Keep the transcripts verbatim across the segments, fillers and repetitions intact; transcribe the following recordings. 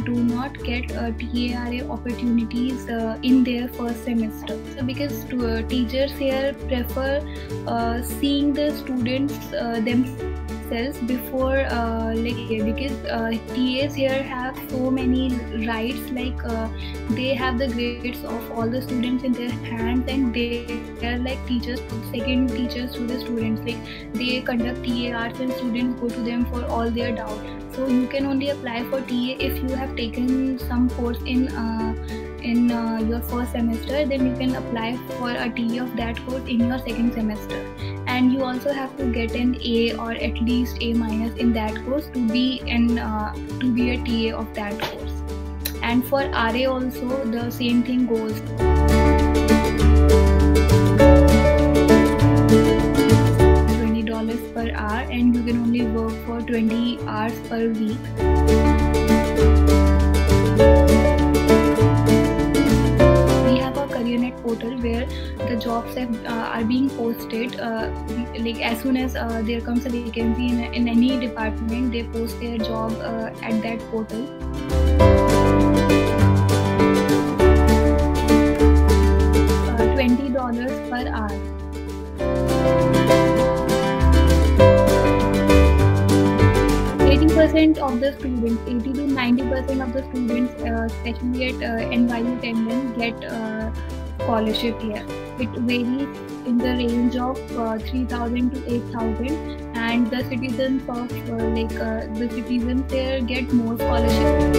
do not get uh, T A R A opportunities uh, in their first semester. So because uh, teachers here prefer uh, seeing the students uh, themselves before uh, like because uh, T As here have so many rights, like uh, they have the grades of all the students in their hands, and they are like teachers, second teachers to the students. Like they conduct T A Rs and students go to them for all their doubts. So you can only apply for T A if you have taken some course in uh, in uh, your first semester. Then you can apply for a T A of that course in your second semester. And you also have to get an A or at least A minus in that course to be an uh, to be a T A of that course. And for R A also the same thing goes. twenty dollars per hour, and you can only work for twenty hours per week. We have a CareerNet portal where the jobs have, uh, are being posted. Uh, like as soon as uh, there comes a vacancy in, in any department, they post their job uh, at that portal. Uh, twenty dollars per hour. eighty percent of the students, eighty to ninety percent of the students, uh, especially at uh, N Y U Tandon, get uh, scholarship here. It varies in the range of uh, three thousand to eight thousand, and the citizens of uh, like uh, the citizens there get more scholarship.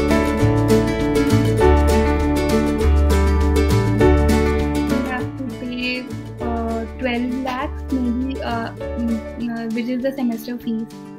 You have to pay uh, twelve lakhs maybe, uh, which is the semester fees.